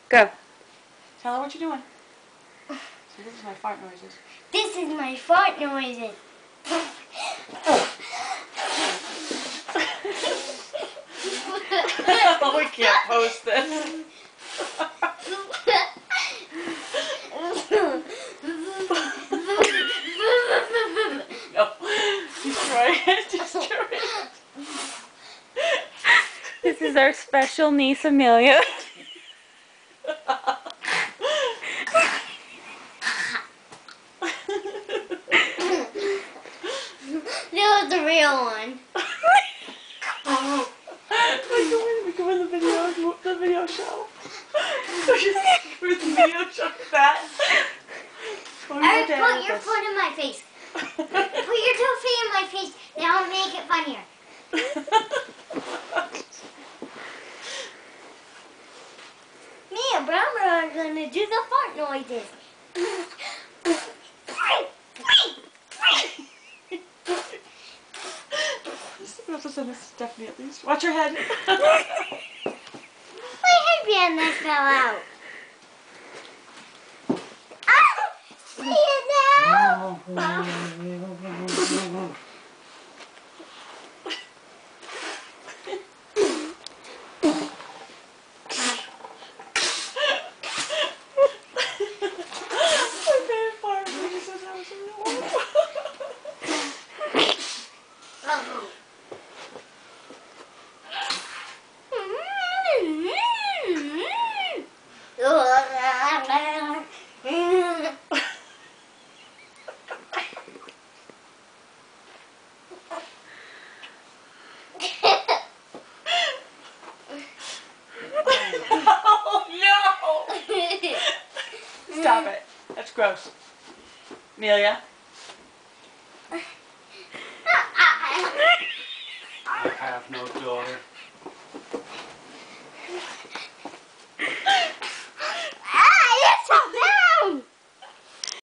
Go. Tell her what you're doing. So this is my fart noises. This is my fart noises. Oh, we can't post this. No. Destroy it. Destroy it. This is our special niece, Amelia. That was the real one. We go in the video show. We're the video show for that. Alright, put your foot in my face. Put your 2 feet in my face. That'll make it funnier. Me and Brahma are gonna do the fart noises. We have to send this to Stephanie at least. Watch your head. My headband that fell out. See it now? Stop it. That's gross. Amelia? I have no daughter.